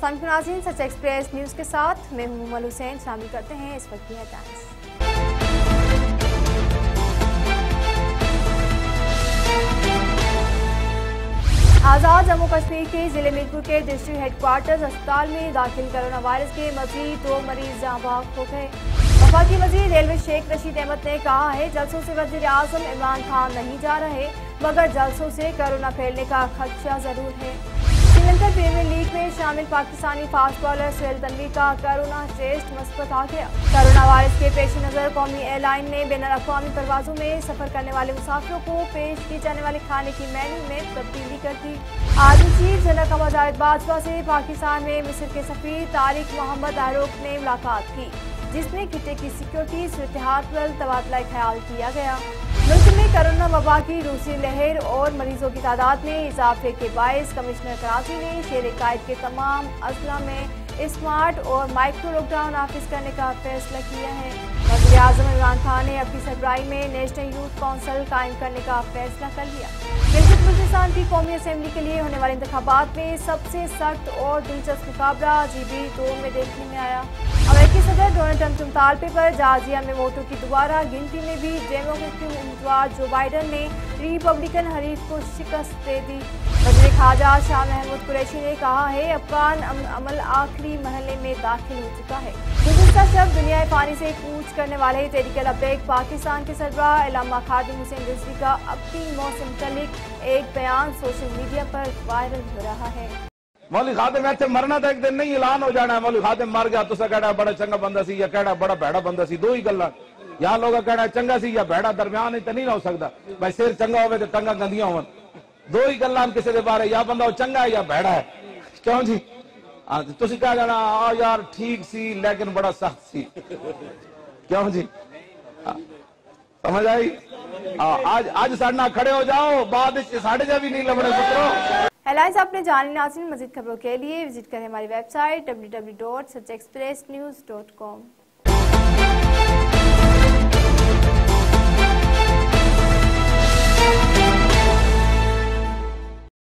अस्सलाम वालेकुम नाज़रीन, सच एक्सप्रेस न्यूज़ के साथ मैं हूं उमल हुसैन। शामिल करते हैं इस वक्त की हेडलाइंस। आज़ाद जम्मू कश्मीर के जिले मीरपुर के डिस्ट्रिक्ट हेडक्वार्टर्स अस्पताल में दाखिल कोरोना वायरस के मजीद 2 मरीज जहां बहक हो गए। वफाकी वज़ीर रेलवे शेख रशीद अहमद ने कहा है, जलसों से वज़ीर आज़म इमरान खान नहीं जा रहे, मगर जलसों से कोरोना फैलने का खदशा जरूर है। श्रीलंका प्रीमियर लीग में शामिल पाकिस्तानी फास्ट बॉलर सुहेल तनवीर का कोरोना टेस्ट मुस्बत आ गया। कोरोना वायरस के पेश नज़र कौमी एयरलाइन ने बैनुल-अक़वामी परवाज़ों में सफ़र करने वाले मुसाफिरों को पेश की जाने वाले खाने की मेन्यू में तब्दीली कर दी। Army chief general Qamar Javed Bajwa से पाकिस्तान में मिस्र के सफ़ीर तारिक मोहम्मद आरोक ने मुलाकात की, जिसमें खिते की सिक्योरिटी सूरत-ए-हाल पर तबादला ख़याल किया गया। मुल्क में कोरोना वबा की दूसरी लहर और मरीजों की तादाद में इजाफे के बायस कमिश्नर कराची ने शेर-ए-कायद के तमाम अजला में स्मार्ट और माइक्रो लॉकडाउन नाफिज करने का फैसला किया है। वज़ीर आज़म इमरान खान ने अपनी सरबराही में नेशनल यूथ काउंसिल कायम करने का फैसला कर लिया। गिलगित बल्तिस्तान की कौमी असेंबली के लिए होने वाले इंतखाबात में सबसे सख्त और दिलचस्प मुकाबला GB 2 में देखने में आया। अमेरिकी सदर डोनाल्ड ट्रंप के मुतालबे पर जॉर्जिया में वोटों की दोबारा गिनती में भी डेमोक्रेटिक उम्मीदवार जो बाइडन ने रिपब्लिकन हरीफ को शिकस्त दे दी। वज़ीर ख़ारजा शाह महमूद कुरैशी ने कहा है, अफगान अमल आखिरी मरहले में दाखिल हो चुका है। गुज़िश्ता शब दुनिया फ़ानी से कूच करने वाले तहरीक पाकिस्तान के सरबराह अल्लामा खादिम हुसैन रिजवी का अपनी मौत से मुतल्लिक एक बयान सोशल मीडिया पर वायरल हो रहा है। मौलवी खादिम इत्थे मरना तो एक दिन नहीं ऐलान हो जाना है। मौलवी खादिम मर गया तुसा कहना बड़ा चंगा बंदा सी या कहना बड़ा भैड़ा बंदा सी, दो ही गल्लां। यहाँ लोग कहना चंगा सी या भैड़ा, दरम्यान तो नहीं हो सकता। भाई सिर चंगा होवे तो टंगा गंदियां होवन, दो ही गल्लां किसी के बारे, या बंदा चंगा है या भैड़ा है। क्यों जी? तुसी कह जाना यार ठीक सी लेकिन बड़ा सख्त सी। क्यों जी? समझ आई? आज साढ़े खड़े हो जाओ, बाद साढ़े जा भी नहीं लबड़े पुत्रों। हेडलाइंस आपने जानी नाज़रीन। मज़ीद खबरों के लिए विजिट करें हमारी वेबसाइट www.sachexpressnews.com।